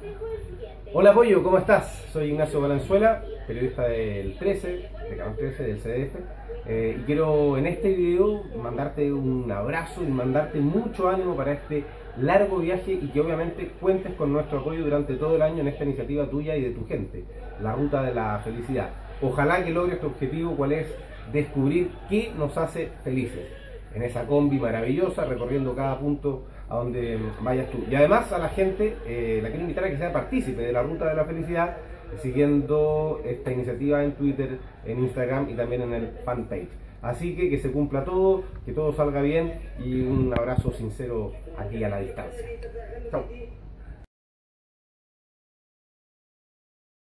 Hola Pollo, ¿cómo estás? Soy Ignacio Valenzuela, periodista del 13, de Canal 13, del CDF, y quiero en este video mandarte un abrazo y mandarte mucho ánimo para este largo viaje y que obviamente cuentes con nuestro apoyo durante todo el año en esta iniciativa tuya y de tu gente, la Ruta de la Felicidad. Ojalá que logres tu objetivo, cuál es descubrir qué nos hace felices en esa combi maravillosa, recorriendo cada punto a donde vayas tú. Y además a la gente la quiero invitar a que sea partícipe de la Ruta de la Felicidad, siguiendo esta iniciativa en Twitter, en Instagram y también en el fanpage. Así que se cumpla todo, que todo salga bien y un abrazo sincero aquí a la distancia. Chao.